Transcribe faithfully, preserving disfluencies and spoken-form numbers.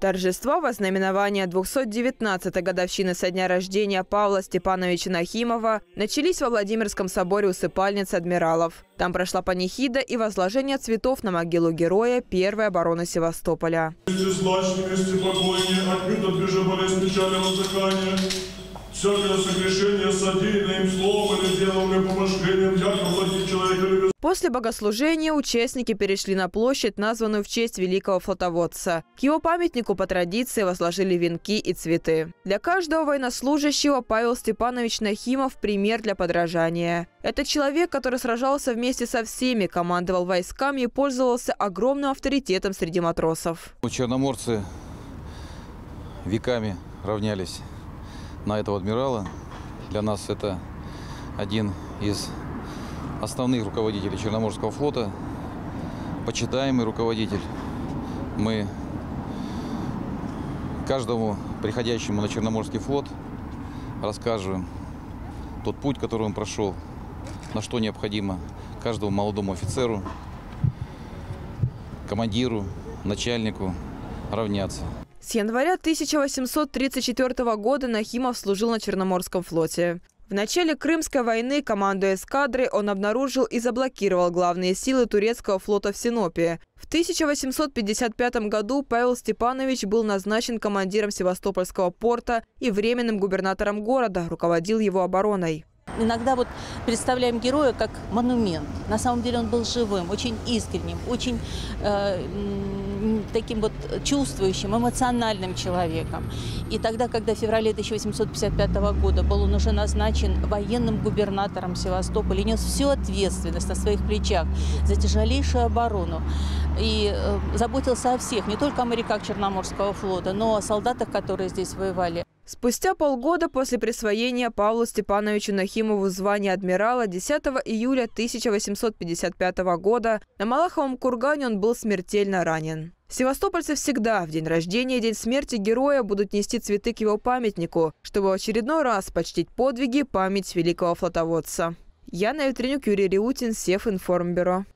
Торжества во знаменование двухсот девятнадцатой годовщины со дня рождения Павла Степановича Нахимова начались во Владимирском соборе усыпальницы адмиралов. Там прошла панихида и возложение цветов на могилу героя первой обороны Севастополя. После богослужения участники перешли на площадь, названную в честь великого флотоводца. К его памятнику по традиции возложили венки и цветы. Для каждого военнослужащего Павел Степанович Нахимов – пример для подражания. Это человек, который сражался вместе со всеми, командовал войсками и пользовался огромным авторитетом среди матросов. Черноморцы веками равнялись на этого адмирала. Для нас это один из основных руководителей Черноморского флота, почитаемый руководитель. Мы каждому приходящему на Черноморский флот расскажем тот путь, который он прошел, на что необходимо каждому молодому офицеру, командиру, начальнику равняться. С января тысяча восемьсот тридцать четвёртого года Нахимов служил на Черноморском флоте. В начале Крымской войны, командуя эскадрой, он обнаружил и заблокировал главные силы турецкого флота в Синопе. В тысяча восемьсот пятьдесят пятом году Павел Степанович был назначен командиром Севастопольского порта и временным губернатором города, руководил его обороной. Иногда вот представляем героя как монумент. На самом деле он был живым, очень искренним, очень э, таким вот чувствующим, эмоциональным человеком. И тогда, когда в феврале тысяча восемьсот пятьдесят пятого года был он уже назначен военным губернатором Севастополя, нес всю ответственность на своих плечах за тяжелейшую оборону и э, заботился о всех, не только о моряках Черноморского флота, но о солдатах, которые здесь воевали. Спустя полгода после присвоения Павлу Степановичу Нахимову звания адмирала десятого июля тысяча восемьсот пятьдесят пятого года на Малаховом кургане он был смертельно ранен. Севастопольцы всегда в день рождения и день смерти героя будут нести цветы к его памятнику, чтобы в очередной раз почтить подвиги и память великого флотоводца. Яна Ветренюк, Юрий Реутин, Севинформбюро.